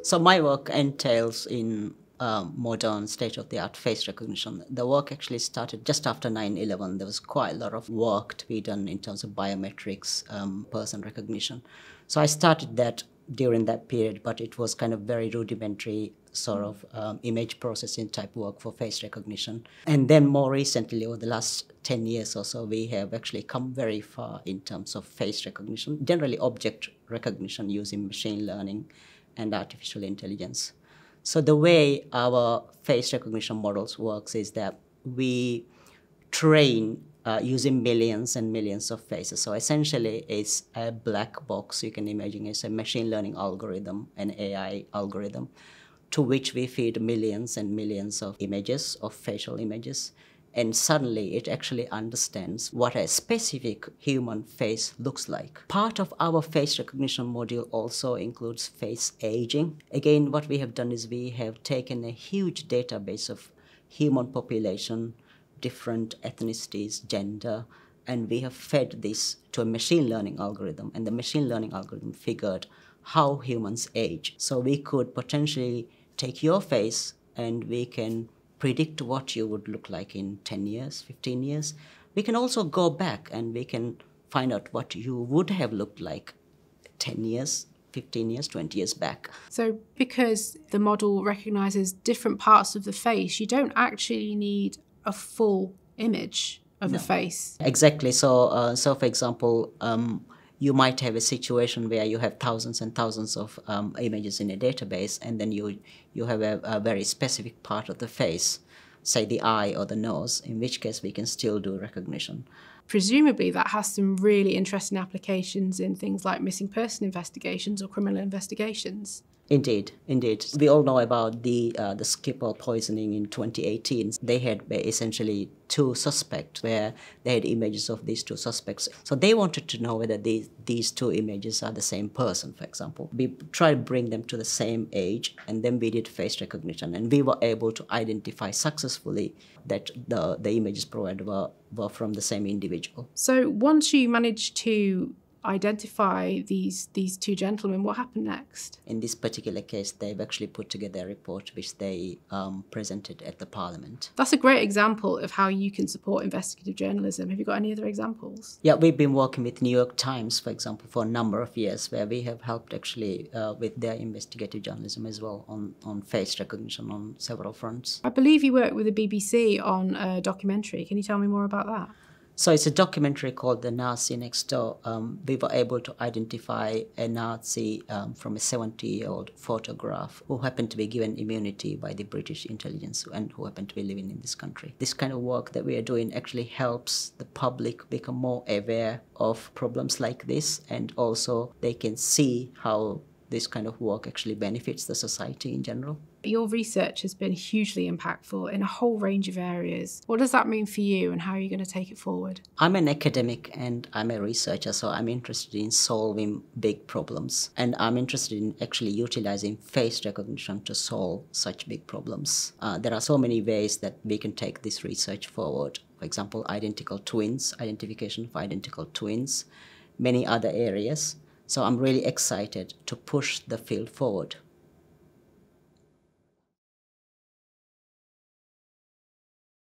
So my work entails in modern state-of-the-art face recognition. The work actually started just after 9/11. There was quite a lot of work to be done in terms of biometrics, person recognition. So I started that during that period, but it was kind of very rudimentary sort of image processing type work for face recognition. And then more recently, over the last 10 years or so, we have actually come very far in terms of face recognition, generally object recognition using machine learning and artificial intelligence. So the way our face recognition models works is that we train using millions and millions of faces. So essentially it's a black box. You can imagine it's a machine learning algorithm, an AI algorithm, to which we feed millions and millions of images, of facial images. And suddenly it actually understands what a specific human face looks like. Part of our face recognition module also includes face aging. Again, what we have done is we have taken a huge database of human population, different ethnicities, gender, and we have fed this to a machine learning algorithm. And the machine learning algorithm figured how humans age. So we could potentially take your face and we can predict what you would look like in 10 years, 15 years. We can also go back and we can find out what you would have looked like 10 years, 15 years, 20 years back. So because the model recognises different parts of the face, you don't actually need a full image of the face. Exactly. So for example, you might have a situation where you have thousands and thousands of images in a database, and then you have a very specific part of the face, say the eye or the nose, in which case we can still do recognition. Presumably that has some really interesting applications in things like missing person investigations or criminal investigations. Indeed, indeed. We all know about the Skripal poisoning in 2018. They had essentially two suspects where they had images of these two suspects. So they wanted to know whether these two images are the same person, for example. We tried to bring them to the same age, and then we did face recognition. And we were able to identify successfully that the images provided were from the same individual. So once you managed to identify these two gentlemen, what happened next? In this particular case, they've actually put together a report which they presented at the Parliament. That's a great example of how you can support investigative journalism. Have you got any other examples? Yeah, we've been working with New York Times, for example, for a number of years, where we have helped actually with their investigative journalism as well on face recognition on several fronts. I believe you work with the BBC on a documentary. Can you tell me more about that? So it's a documentary called The Nazi Next Door. We were able to identify a Nazi from a 70-year-old photograph who happened to be given immunity by the British intelligence and who happened to be living in this country. This kind of work that we are doing actually helps the public become more aware of problems like this, and also they can see how this kind of work actually benefits the society in general. Your research has been hugely impactful in a whole range of areas. What does that mean for you, and how are you going to take it forward? I'm an academic and I'm a researcher, so I'm interested in solving big problems. And I'm interested in actually utilizing face recognition to solve such big problems. There are so many ways that we can take this research forward. For example, identical twins, identification of identical twins, many other areas. So I'm really excited to push the field forward.